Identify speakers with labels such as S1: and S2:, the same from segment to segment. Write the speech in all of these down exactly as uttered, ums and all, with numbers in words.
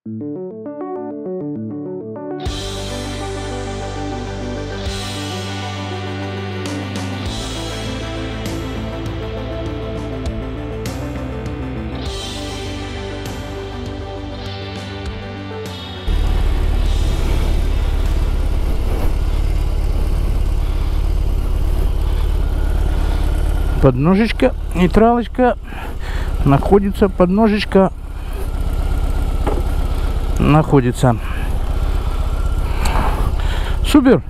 S1: Подножечка, нейтралочка находится, подножечка находится. Супер!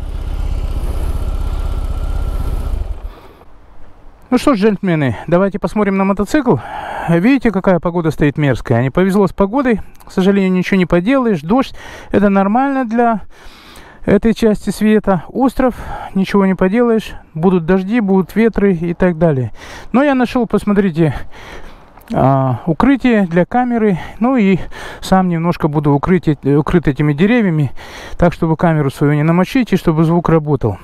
S1: Ну что ж, джентльмены, давайте посмотрим на мотоцикл. Видите, какая погода стоит мерзкая. Не повезло с погодой, к сожалению, ничего не поделаешь. Дождь, это нормально для этой части света. Остров, ничего не поделаешь. Будут дожди, будут ветры и так далее. Но я нашел, посмотрите, а, укрытие для камеры. Ну и сам немножко буду укрыть, укрыт этими деревьями, так, чтобы камеру свою не намочить и чтобы звук работал.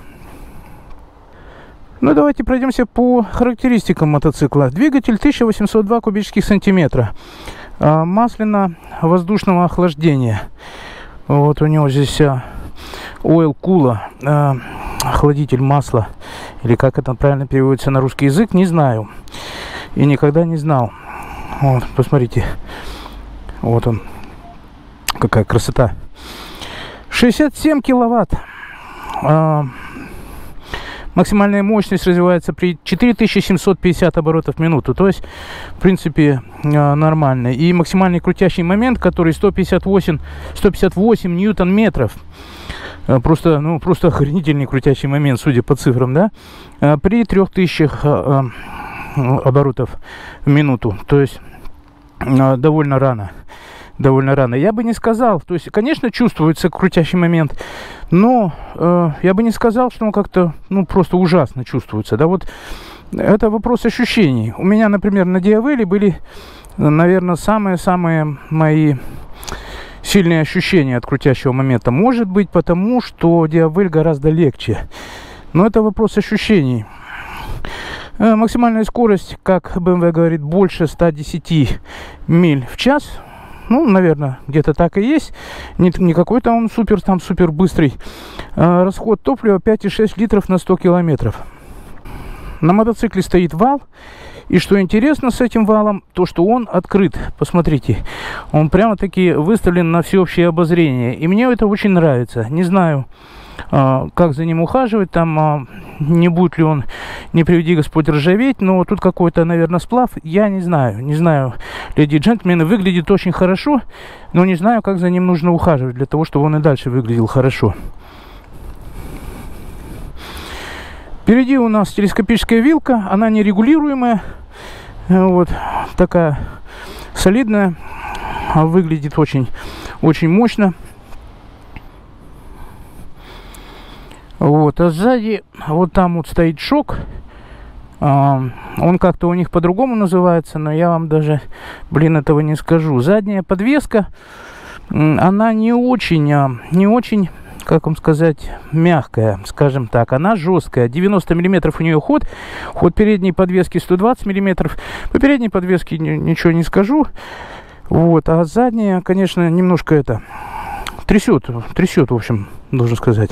S1: Ну, давайте пройдемся по характеристикам мотоцикла. Двигатель тысяча восемьсот два кубических сантиметра. А, масляно-воздушного охлаждения. Вот у него здесь oil cooler, э, охладитель масла, или как это правильно переводится на русский язык, не знаю и никогда не знал. Вот, посмотрите, вот он, какая красота. шестьдесят семь киловатт. э, Максимальная мощность развивается при четыре тысячи семьсот пятьдесят оборотов в минуту. То есть, в принципе, нормально. И максимальный крутящий момент, который сто пятьдесят восемь ньютон-метров. Просто, ну, просто охренительный крутящий момент, судя по цифрам, да? При трех тысячах оборотов в минуту. То есть, довольно рано. Довольно рано. Я бы не сказал, то есть, конечно, чувствуется крутящий момент, но э, я бы не сказал, что он как-то, ну, просто ужасно чувствуется. Да, вот это вопрос ощущений. У меня, например, на Диавелле были, наверное, самые-самые мои сильные ощущения от крутящего момента. Может быть, потому что Диавель гораздо легче. Но это вопрос ощущений. Э, максимальная скорость, как бэ эм вэ говорит, больше ста десяти миль в час. Ну, наверное, где-то так и есть. Не, не какой-то он супер, там, супер быстрый. А, расход топлива пять и шесть литров на сто километров. На мотоцикле стоит вал. И что интересно с этим валом, то, что он открыт. Посмотрите, он прямо-таки выставлен на всеобщее обозрение. И мне это очень нравится. Не знаю, а, как за ним ухаживать, там, а, не будет ли он, не приведи Господь, ржаветь, но тут какой-то, наверное, сплав, я не знаю, не знаю, леди и джентльмены, выглядит очень хорошо, но не знаю, как за ним нужно ухаживать, для того, чтобы он и дальше выглядел хорошо. Впереди у нас телескопическая вилка, она нерегулируемая, вот, такая солидная, выглядит очень, очень мощно. Вот, а сзади, вот там вот стоит шок. А, он как-то у них по-другому называется, но я вам даже, блин, этого не скажу. Задняя подвеска, она не очень, не очень, как вам сказать, мягкая, скажем так. Она жесткая. девяносто миллиметров у нее ход. Ход передней подвески сто двадцать миллиметров. По передней подвеске ничего не скажу. Вот, а задняя, конечно, немножко это трясет, трясет, в общем, должен сказать.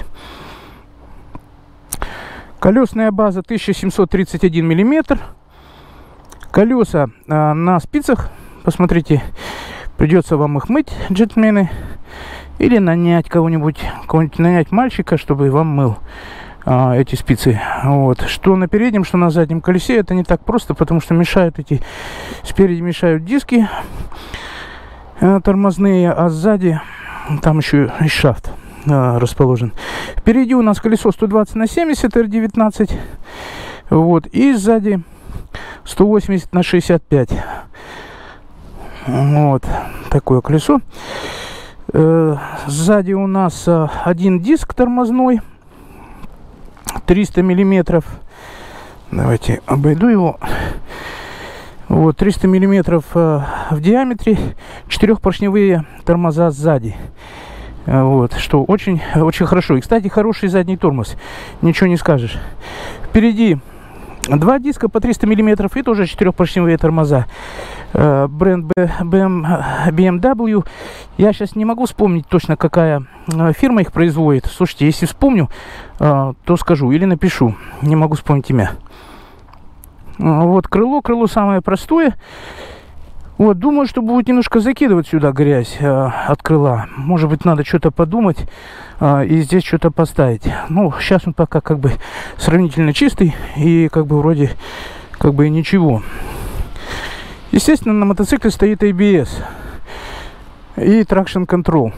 S1: Колесная база тысяча семьсот тридцать один миллиметр. Колеса а, на спицах. Посмотрите, придется вам их мыть, джентльмены. Или нанять кого-нибудь, кого-нибудь нанять мальчика, чтобы вам мыл а, эти спицы. Вот. Что на переднем, что на заднем колесе, это не так просто, потому что мешают эти, спереди мешают диски а, тормозные, а сзади там еще и шафт расположен. Впереди у нас колесо сто двадцать на семьдесят эр девятнадцать. Вот. И сзади сто восемьдесят на шестьдесят пять. Вот. Такое колесо. Э, сзади у нас один диск тормозной. триста миллиметров. Давайте обойду его. Вот. триста миллиметров э, в диаметре. Четырехпоршневые тормоза сзади. Вот, что очень, очень хорошо. И, кстати, хороший задний тормоз. Ничего не скажешь. Впереди Два диска по триста миллиметров и тоже четырехпоршневые тормоза. Бренд би эм дабл ю. Я сейчас не могу вспомнить точно, какая фирма их производит. Слушайте, если вспомню, то скажу или напишу. Не могу вспомнить имя. Вот крыло. Крыло самое простое. Вот, думаю, что будет немножко закидывать сюда грязь э, от крыла. Может быть, надо что-то подумать э, и здесь что-то поставить. Ну, сейчас он пока как бы сравнительно чистый и как бы вроде как бы и ничего. Естественно, на мотоцикле стоит эй би эс и traction control.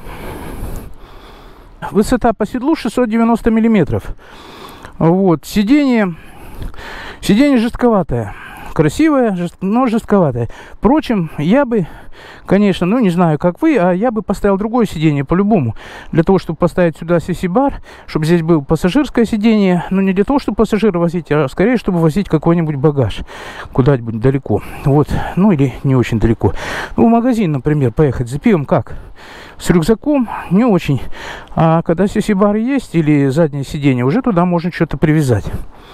S1: Высота по седлу шестьсот девяносто миллиметров. Вот, сиденье, сиденье жестковатое. Красивая, но жестковатая. Впрочем, я бы, конечно, ну не знаю, как вы, а я бы поставил другое сиденье по-любому. Для того, чтобы поставить сюда си си-бар, чтобы здесь было пассажирское сиденье. Но не для того, чтобы пассажира возить, а скорее, чтобы возить какой-нибудь багаж куда-нибудь далеко. Вот, ну или не очень далеко. Ну, в магазин, например, поехать за пивом как? С рюкзаком не очень. А когда си си-бар есть или заднее сиденье, уже туда можно что-то привязать.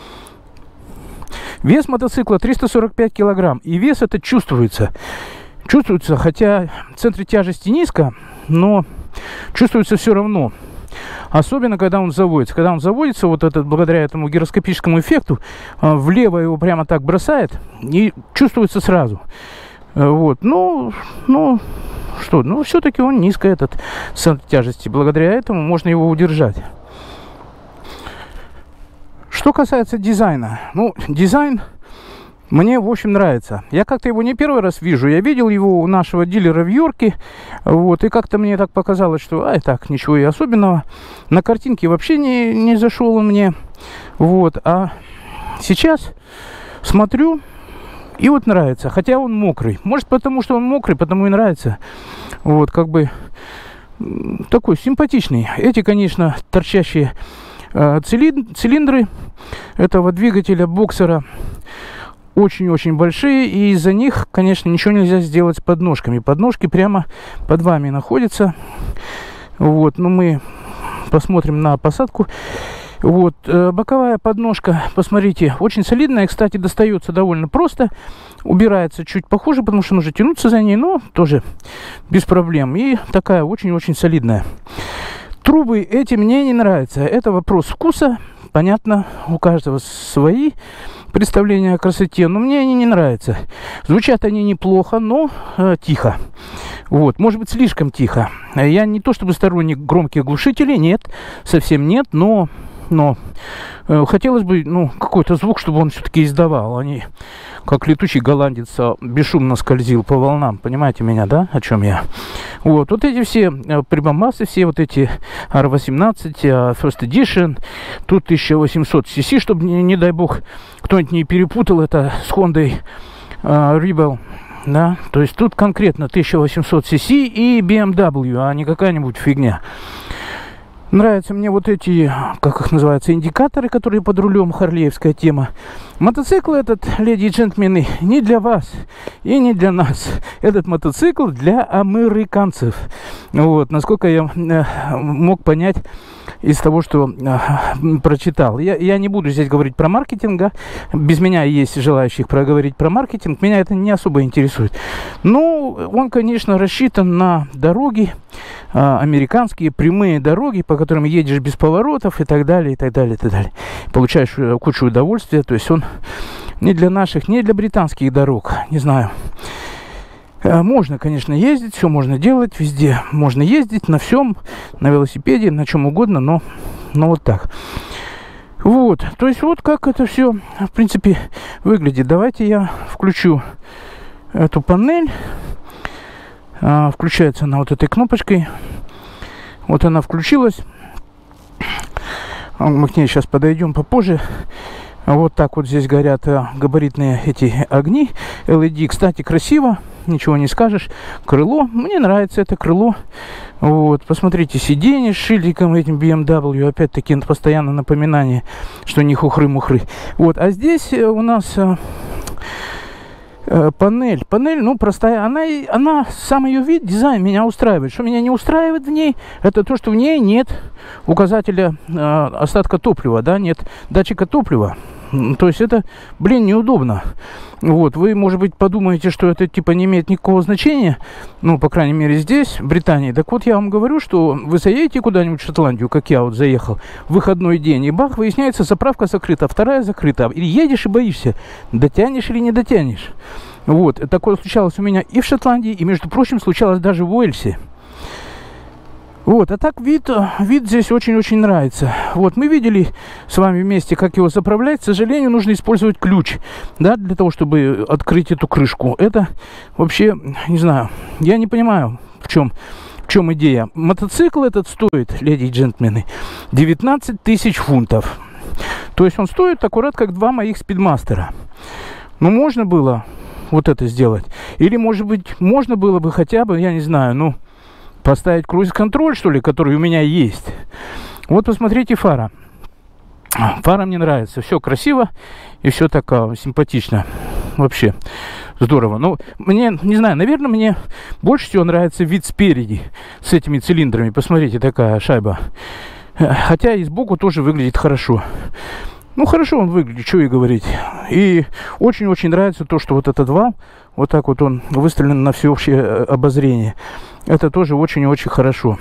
S1: Вес мотоцикла триста сорок пять килограмм. И вес это чувствуется. Чувствуется, хотя в центре тяжести низко, но чувствуется все равно. Особенно, когда он заводится. Когда он заводится, вот этот, благодаря этому гироскопическому эффекту, влево его прямо так бросает и чувствуется сразу. Вот. Ну, ну, что, ну, все-таки он низко, этот центр тяжести. Благодаря этому можно его удержать. Что касается дизайна, ну, дизайн мне, в общем, нравится. Я как-то его не первый раз вижу. Я видел его у нашего дилера в Йорке. Вот, и как-то мне так показалось, что, ай, так, ничего и особенного. На картинке вообще не, не зашел он мне. Вот, а сейчас смотрю, и вот нравится. Хотя он мокрый. Может, потому что он мокрый, потому и нравится. Вот, как бы, такой симпатичный. Эти, конечно, торчащие цилиндры этого двигателя боксера очень-очень большие, и из-за них, конечно, ничего нельзя сделать с подножками. Подножки прямо под вами находятся. Вот, но мы посмотрим на посадку. Вот, боковая подножка, посмотрите, очень солидная. Кстати, достается довольно просто. Убирается чуть похуже, потому что нужно тянуться за ней, но тоже без проблем. И такая очень-очень солидная. Трубы эти мне не нравятся. Это вопрос вкуса. Понятно, у каждого свои представления о красоте, но мне они не нравятся. Звучат они неплохо, но э, тихо. Вот, может быть, слишком тихо. Я не то чтобы сторонник громких глушителей, нет, совсем нет, но, но э, хотелось бы, ну, какой-то звук, чтобы он все-таки издавал. Они, как летучий голландец, бесшумно скользил по волнам. Понимаете меня, да, о чем я? Вот, вот эти все прибамбасы, все вот эти ар восемнадцать, First Edition, тут тысяча восемьсот си си, чтобы, не, не дай бог, кто-нибудь не перепутал это с Honda uh, Rebel, да, то есть тут конкретно тысяча восемьсот си си и би эм дабл ю, а не какая-нибудь фигня. Нравятся мне вот эти, как их называются, индикаторы, которые под рулем, харлеевская тема. Мотоцикл этот, леди и джентльмены, не для вас и не для нас. Этот мотоцикл для американцев. Вот, насколько я э, мог понять из того, что э, прочитал. Я, я не буду здесь говорить про маркетинг. А? Без меня есть желающих проговорить про маркетинг. Меня это не особо интересует. Ну, он, конечно, рассчитан на дороги, э, американские прямые дороги, по которым едешь без поворотов и так далее, и так далее, и так далее. Получаешь кучу удовольствия. То есть он не для наших, не для британских дорог. Не знаю. Можно, конечно, ездить, все можно делать, везде можно ездить, на всем, на велосипеде, на чем угодно, но, но вот так. Вот, то есть вот как это все, в принципе, выглядит. Давайте я включу эту панель. А, включается она вот этой кнопочкой. Вот она включилась. Мы к ней сейчас подойдем попозже. Вот так вот здесь горят габаритные эти огни эл и ди. Кстати, красиво, ничего не скажешь. Крыло, мне нравится это крыло. Вот, посмотрите, сиденье с шильдиком этим би эм дабл ю. Опять-таки, постоянно напоминание, что не хухры-мухры. Вот, а здесь у нас э, э, панель. Панель, ну, простая. Она, она, сам ее вид, дизайн меня устраивает. Что меня не устраивает в ней, это то, что в ней нет указателя э, остатка топлива, да, нет датчика топлива. То есть это, блин, неудобно. Вот, вы, может быть, подумаете, что это типа не имеет никакого значения, ну, по крайней мере, здесь, в Британии. Так вот, я вам говорю, что вы заедете куда-нибудь в Шотландию, как я вот заехал, в выходной день, и бах, выясняется, заправка закрыта, вторая закрыта. И едешь и боишься, дотянешь или не дотянешь. Вот, такое случалось у меня и в Шотландии, и, между прочим, случалось даже в Уэльсе. Вот, а так вид, вид здесь очень-очень нравится. Вот, мы видели с вами вместе, как его заправлять. К сожалению, нужно использовать ключ, да, для того, чтобы открыть эту крышку. Это вообще, не знаю, я не понимаю, в чем, в чем идея. Мотоцикл этот стоит, леди и джентльмены, девятнадцать тысяч фунтов. То есть он стоит аккурат как два моих спидмастера. Ну, можно было вот это сделать. Или, может быть, можно было бы хотя бы, я не знаю, ну... поставить круиз-контроль, что ли, который у меня есть. Вот посмотрите, фара. Фара мне нравится. Все красиво и все так а, симпатично. Вообще здорово. Но мне, не знаю, наверное, мне больше всего нравится вид спереди с этими цилиндрами. Посмотрите, такая шайба. Хотя и сбоку тоже выглядит хорошо. Ну, хорошо он выглядит, что и говорить. И очень-очень нравится то, что вот этот вал, вот так вот он выставлен на всеобщее обозрение. Это тоже очень-очень хорошо.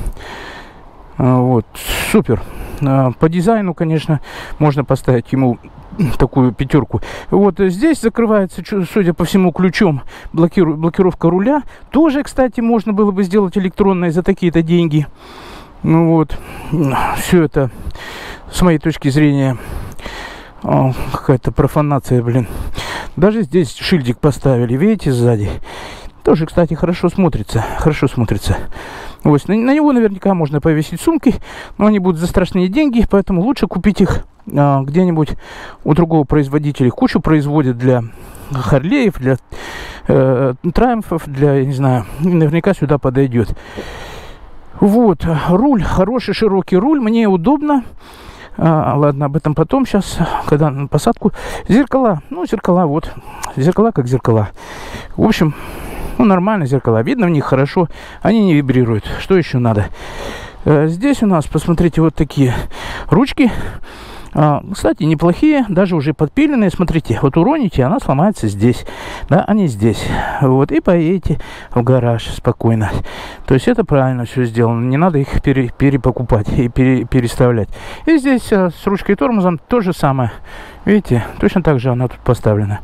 S1: Вот, супер. По дизайну, конечно, можно поставить ему такую пятерку. Вот здесь закрывается, судя по всему, ключом блокиру... блокировка руля. Тоже, кстати, можно было бы сделать электронной за такие-то деньги. Ну вот, все это, с моей точки зрения, какая-то профанация, блин. Даже здесь шильдик поставили, видите, сзади. Тоже, кстати, хорошо смотрится. Хорошо смотрится. Вот. На, на него наверняка можно повесить сумки, но они будут за страшные деньги, поэтому лучше купить их а, где-нибудь у другого производителя. Кучу производят для Харлеев, для э, Триумфов, для, я не знаю, наверняка сюда подойдет. Вот, руль, хороший широкий руль, мне удобно. А, ладно, об этом потом, сейчас, когда на посадку. Зеркала, ну, зеркала, вот, зеркала как зеркала. В общем, ну, нормально зеркала, видно в них хорошо, они не вибрируют. Что еще надо? А, здесь у нас, посмотрите, вот такие ручки. А, кстати, неплохие, даже уже подпиленные. Смотрите, вот уроните, она сломается здесь, да, а не здесь. Вот, и поедете в гараж спокойно. То есть это правильно все сделано. Не надо их пере, перепокупать и пере, переставлять. И здесь а, с ручкой тормозом то же самое. Видите, точно так же она тут поставлена.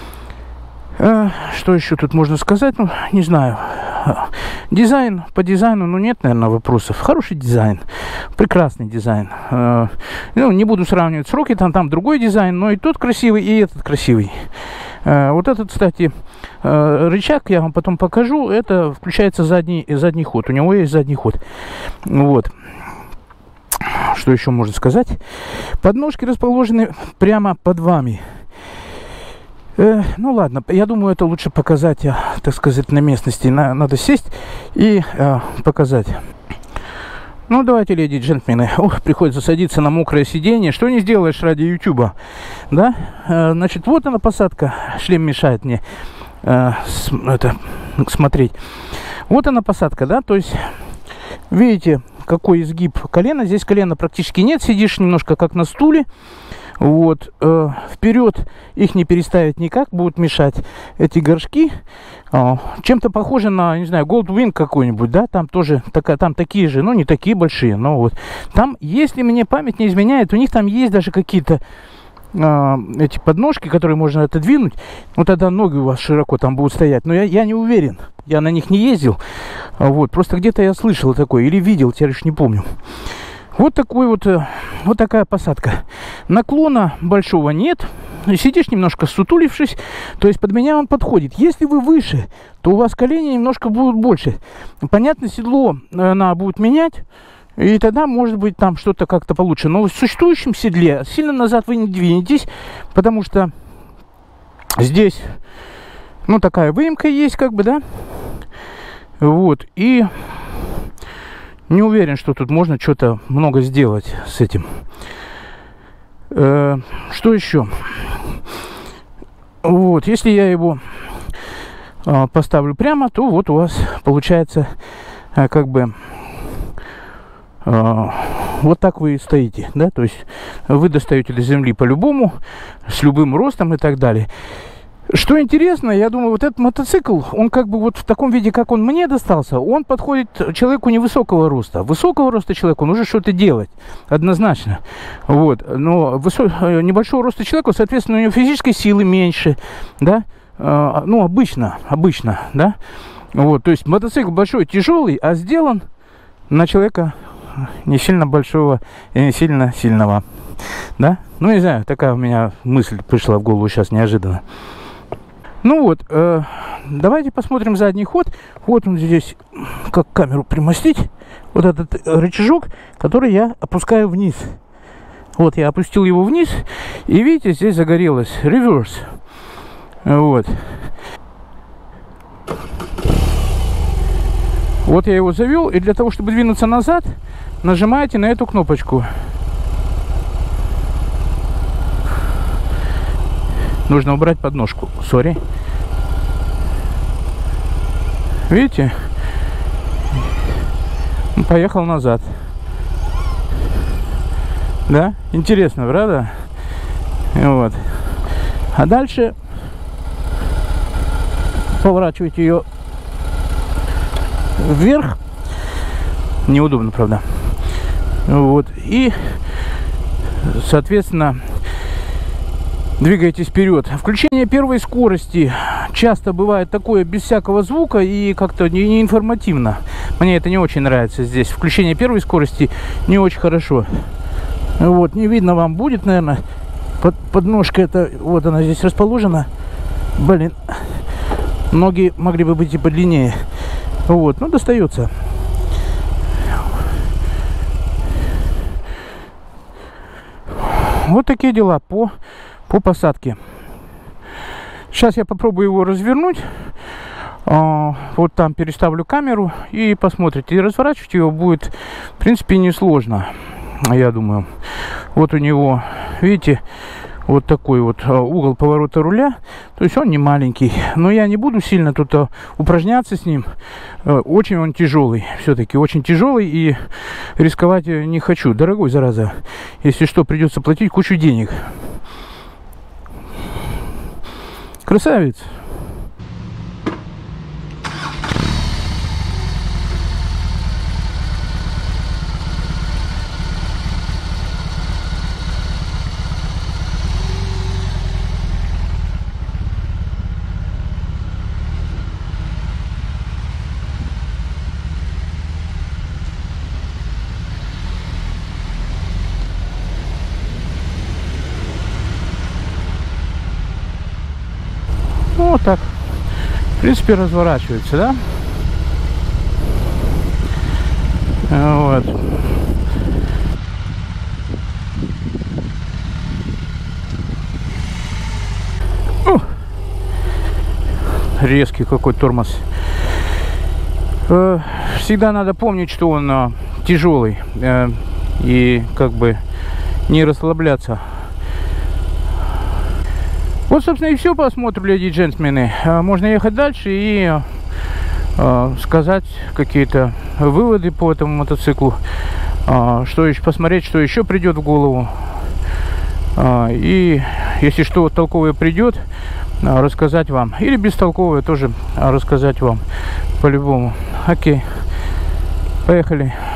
S1: А, что еще тут можно сказать? Ну, не знаю. Дизайн, по дизайну, ну, нет, наверное, вопросов. Хороший дизайн, прекрасный дизайн. Э, ну, не буду сравнивать сроки, там, там другой дизайн, но и тот красивый, и этот красивый. Э, вот этот, кстати, э, рычаг, я вам потом покажу, это включается задний, задний ход. У него есть задний ход. Вот. Что еще можно сказать? Подножки расположены прямо под вами. Э, ну ладно, я думаю, это лучше показать, э, так сказать, на местности. На, надо сесть и э, показать. Ну, давайте, леди и джентльмены. Ох, приходится садиться на мокрое сиденье. Что не сделаешь ради ютуба, да? Э, значит, вот она посадка. Шлем мешает мне э, с, это, смотреть. Вот она посадка, да? То есть, видите, какой изгиб колена. Здесь колена практически нет. Сидишь немножко как на стуле. Вот, э, вперед их не переставить никак, будут мешать эти горшки. Э, чем-то похоже на, не знаю, Goldwing какой-нибудь, да, там тоже, такая, там такие же, ну, не такие большие, но вот. Там, если мне память не изменяет, у них там есть даже какие-то э, эти подножки, которые можно отодвинуть. Ну, тогда ноги у вас широко там будут стоять, но я, я не уверен, я на них не ездил. Вот, просто где-то я слышал такое или видел, теперь уж не помню. Вот такой вот, вот такая посадка. Наклона большого нет. Сидишь немножко сутулившись. То есть под меня он подходит. Если вы выше, то у вас колени немножко будут больше. Понятно, седло она будет менять. И тогда, может быть, там что-то как-то получше. Но в существующем седле сильно назад вы не двинетесь. Потому что здесь, ну, такая выемка есть, как бы, да. Вот. И... не уверен, что тут можно что-то много сделать с этим. Э, что еще? Вот, если я его э, поставлю прямо, то вот у вас получается э, как бы Вот так вы и стоите, да, то есть вы достаете до земли по-любому, с любым ростом и так далее. Что интересно, я думаю, вот этот мотоцикл, он как бы вот в таком виде, как он мне достался, он подходит человеку невысокого роста. Высокого роста человеку нужно что-то делать, однозначно. Вот. Но высо... небольшого роста человека, соответственно, у него физической силы меньше, да, ну, обычно, обычно, да. Вот, то есть мотоцикл большой, тяжелый, а сделан на человека не сильно большого и не сильно сильного, да? Ну, не знаю, такая у меня мысль пришла в голову сейчас неожиданно. Ну вот, э, давайте посмотрим задний ход. Вот он здесь, как камеру примостить. Вот этот рычажок, который я опускаю вниз. Вот, я опустил его вниз, и видите, здесь загорелось реверс. Вот. Вот я его завел, и для того, чтобы двинуться назад, нажимаете на эту кнопочку. Нужно убрать подножку. Сори. Видите? Поехал назад. Да? Интересно, правда? Вот. А дальше поворачивайте ее вверх. Неудобно, правда. Вот. И, соответственно, двигаетесь вперед. Включение первой скорости часто бывает такое без всякого звука и как-то не, не информативно. Мне это не очень нравится здесь. Включение первой скорости не очень хорошо. Вот, не видно вам будет, наверное. Под, подножка это, вот она здесь расположена. Блин, ноги могли бы быть и подлиннее. Вот, ну достается. Вот такие дела по, по посадке. Сейчас я попробую его развернуть. А, вот там переставлю камеру и посмотрите. И разворачивать его будет, в принципе, несложно, я думаю. Вот у него, видите, вот такой вот угол поворота руля. То есть он не маленький. Но я не буду сильно тут упражняться с ним. Очень он тяжелый. Все-таки очень тяжелый. И рисковать не хочу. Дорогой, зараза. Если что, придется платить кучу денег. Красавец. Ну, вот так, в принципе, разворачивается, да? Вот. О! Резкий какой тормоз. Всегда надо помнить, что он тяжелый. И как бы не расслабляться. Вот, собственно, и все по осмотру, леди и джентльмены. Можно ехать дальше и э, сказать какие-то выводы по этому мотоциклу. Э, что еще посмотреть, что еще придет в голову. Э, и если что толковое придет, э, рассказать вам. Или бестолковое тоже рассказать вам по-любому. Окей. Поехали.